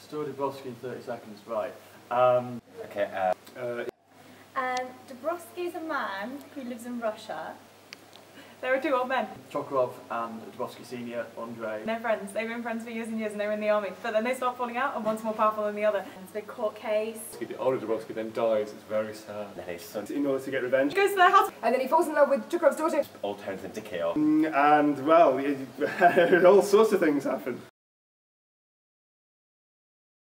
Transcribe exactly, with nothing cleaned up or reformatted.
Restore Dubrovski in thirty seconds, right. Um, okay, uh... Uh, um, Dubrovski is a man who lives in Russia. There are two old men. Chokorov and Dubrovski Senior, Andre. They're friends. They've been friends for years and years and they were in the army. But then they start falling out and one's more powerful than the other. It's a big court case. The older Dubrovski then dies, it's very sad. Then his son, in order to get revenge. He goes to their house. And then he falls in love with Chokorov's daughter. all turns into chaos. And, well, it, all sorts of things happen.